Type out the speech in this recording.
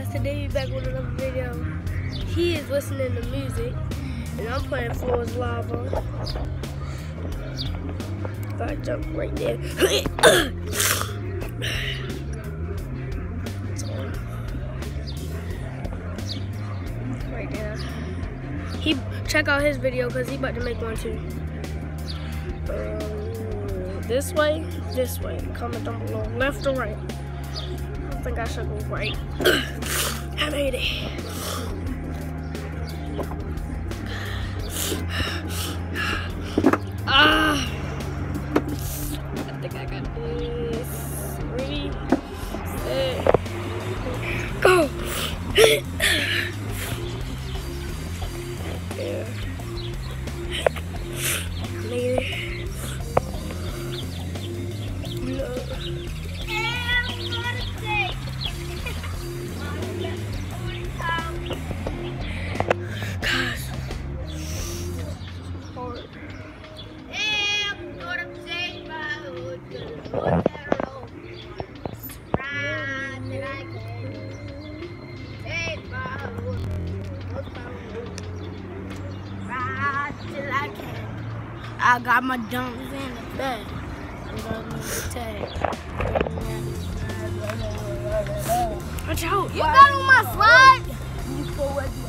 guys, today we back with another video. He is listening to music and I'm playing Floor's Lava. Gotta jump right there. Right there. Check out his video because he about to make one too. This way, comment down below, left or right. I think I should go right. I made it. I think I got this. 3, set, go. Yeah. Made it. I got my dumps in the bed. Watch out! You got on my slide!